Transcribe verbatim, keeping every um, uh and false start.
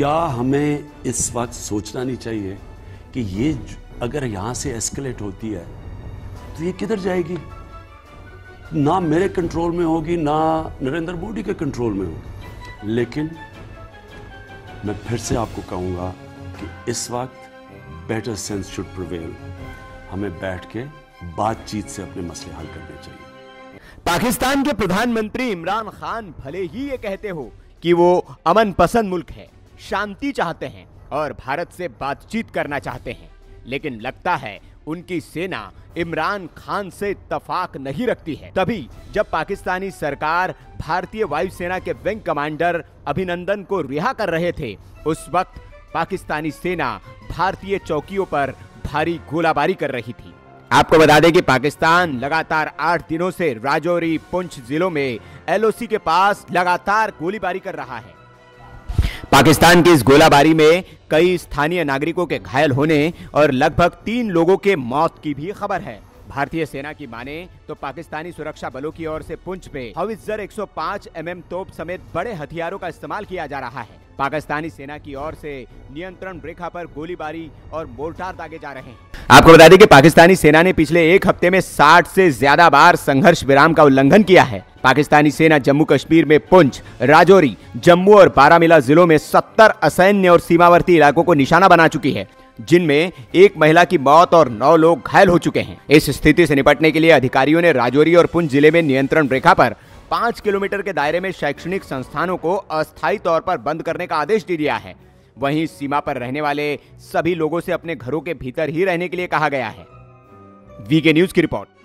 क्या हमें इस वक्त सोचना नहीं चाहिए कि ये अगर यहाँ से एस्केलेट होती है तो ये किधर जाएगी? ना मेरे कंट्रोल में होगी, ना नरेंद्र मोदी के कंट्रोल में होगी। लेकिन मैं फिर से आपको कहूँगा कि इस वक्त बेटर सेंस शुड प्रिवेल। हमें बैठ के बातचीत से अपने मसले हल करने चाहिए। पाकिस्तान के प्रधानमंत्री इमरान खान भले ही ये कहते हो कि वो अमन पसंद मुल्क है, शांति चाहते हैं और भारत से बातचीत करना चाहते हैं, लेकिन लगता है उनकी सेना इमरान खान से इत्तेफाक नहीं रखती है। तभी जब पाकिस्तानी सरकार भारतीय वायुसेना के विंग कमांडर अभिनंदन को रिहा कर रहे थे, उस वक्त पाकिस्तानी सेना भारतीय चौकियों पर भारी गोलाबारी कर रही थी। आपको बता दें कि पाकिस्तान लगातार आठ दिनों से राजौरी, पुंछ जिलों में एलओसी के पास लगातार गोलीबारी कर रहा है। पाकिस्तान की इस गोलाबारी में कई स्थानीय नागरिकों के घायल होने और लगभग तीन लोगों के मौत की भी खबर है। भारतीय सेना की माने तो पाकिस्तानी सुरक्षा बलों की ओर से पुंछ में हावित्जर एक सौ पाँच एम एम तोप समेत बड़े हथियारों का इस्तेमाल किया जा रहा है। पाकिस्तानी सेना की ओर से नियंत्रण रेखा पर गोलीबारी और मोर्टार दागे जा रहे हैं। आपको बता दें कि पाकिस्तानी सेना ने पिछले एक हफ्ते में साठ से ज्यादा बार संघर्ष विराम का उल्लंघन किया है। पाकिस्तानी सेना जम्मू कश्मीर में पुंछ, राजौरी, जम्मू और बारामूला जिलों में सत्तर असैन्य और सीमावर्ती इलाकों को निशाना बना चुकी है, जिनमें एक महिला की मौत और नौ लोग घायल हो चुके हैं। इस स्थिति से निपटने के लिए अधिकारियों ने राजौरी और पुंछ जिले में नियंत्रण रेखा पर पांच किलोमीटर के दायरे में शैक्षणिक संस्थानों को अस्थायी तौर पर बंद करने का आदेश दे दिया है। वहीं सीमा पर रहने वाले सभी लोगों से अपने घरों के भीतर ही रहने के लिए कहा गया है। वीके न्यूज की रिपोर्ट।